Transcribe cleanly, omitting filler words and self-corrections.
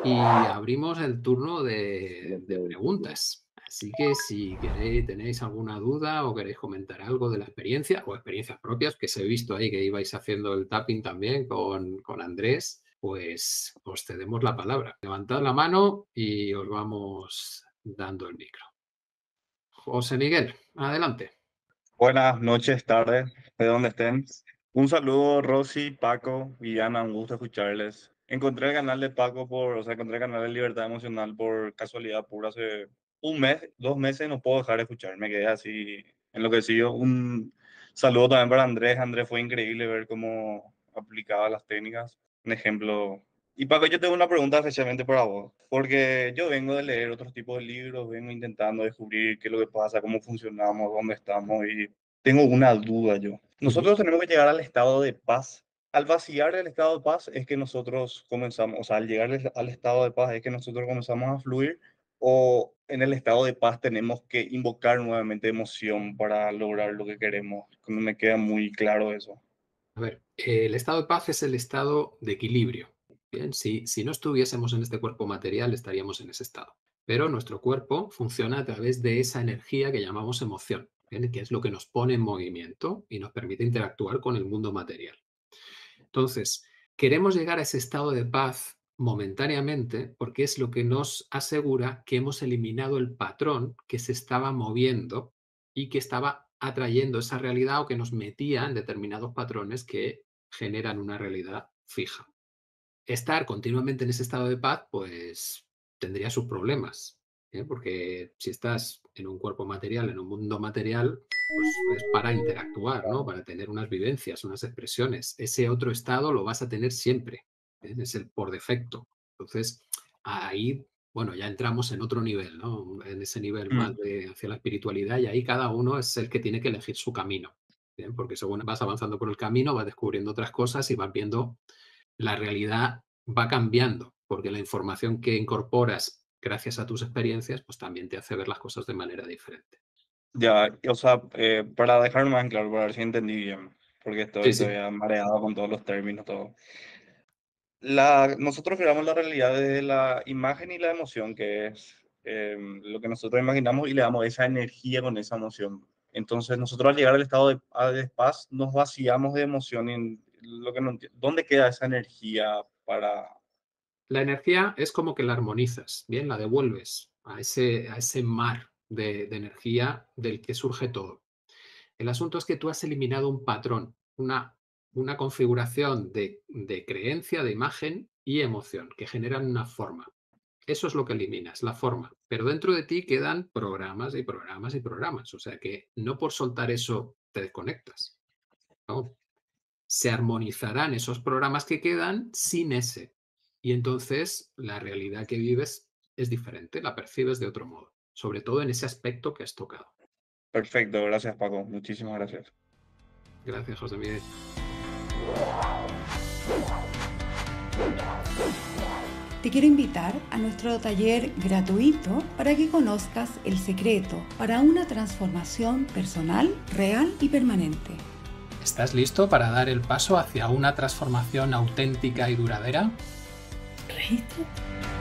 y abrimos el turno de preguntas. Así que si queréis, tenéis alguna duda o queréis comentar algo de la experiencia o experiencias propias, que os he visto ahí que ibais haciendo el tapping también con Andrés, pues os cedemos la palabra. Levantad la mano y os vamos dando el micro. José Miguel, adelante. Buenas noches, tardes, de donde estén. Un saludo, Rosy, Paco y Ana, un gusto escucharles. Encontré el canal de Paco encontré el canal de Libertad Emocional por casualidad pura hace un mes, 2 meses, no puedo dejar de escuchar, me quedé así enloquecido. Un saludo también para Andrés. Andrés, fue increíble ver cómo aplicaba las técnicas. Un ejemplo. Y Paco, yo tengo una pregunta especialmente para vos, porque yo vengo de leer otros tipos de libros, vengo intentando descubrir qué es lo que pasa, cómo funcionamos, dónde estamos, y tengo una duda yo. Ujú. Nosotros tenemos que llegar al estado de paz. Al vaciar el estado de paz es que nosotros comenzamos, o sea, al llegar al estado de paz es que nosotros comenzamos a fluir, o en el estado de paz tenemos que invocar nuevamente emoción para lograr lo que queremos. No me queda muy claro eso. A ver, el estado de paz es el estado de equilibrio. Bien, si no estuviésemos en este cuerpo material, estaríamos en ese estado. Pero nuestro cuerpo funciona a través de esa energía que llamamos emoción, ¿bien? Que es lo que nos pone en movimiento y nos permite interactuar con el mundo material. Entonces, queremos llegar a ese estado de paz momentáneamente porque es lo que nos asegura que hemos eliminado el patrón que se estaba moviendo y que estaba atrayendo esa realidad o que nos metía en determinados patrones que generan una realidad fija. Estar continuamente en ese estado de paz, pues tendría sus problemas, ¿eh? Porque si estás en un cuerpo material, en un mundo material, pues es para interactuar, ¿no? Para tener unas vivencias, unas expresiones. Ese otro estado lo vas a tener siempre, ¿eh? Es el por defecto. Entonces, ahí, bueno, ya entramos en otro nivel, ¿no? En ese nivel más Mm. de hacia la espiritualidad y ahí cada uno es el que tiene que elegir su camino, ¿bien? Porque según vas avanzando por el camino, vas descubriendo otras cosas y vas viendo la realidad va cambiando, porque la información que incorporas gracias a tus experiencias, pues también te hace ver las cosas de manera diferente. Ya, o sea, para dejar más en claro, para ver si entendí bien, porque Sí, estoy sí. todavía mareado con todos los términos, todo. Nosotros creamos la realidad desde la imagen y la emoción, que es lo que nosotros imaginamos, y le damos esa energía con esa emoción. Entonces, nosotros al llegar al estado de paz, nos vaciamos de emoción. Y lo que no ¿dónde queda esa energía para...? La energía es como que la armonizas, bien, la devuelves a ese mar de energía del que surge todo. El asunto es que tú has eliminado un patrón, una configuración de creencia, de imagen y emoción que generan una forma. Eso es lo que eliminas, la forma. Pero dentro de ti quedan programas y programas y programas. O sea que no por soltar eso te desconectas, ¿no? Se armonizarán esos programas que quedan sin ese. Y entonces la realidad que vives es diferente, la percibes de otro modo. Sobre todo en ese aspecto que has tocado. Perfecto, gracias Paco, muchísimas gracias. Gracias, José Miguel. Te quiero invitar a nuestro taller gratuito para que conozcas el secreto para una transformación personal, real y permanente. ¿Estás listo para dar el paso hacia una transformación auténtica y duradera? Regístrate.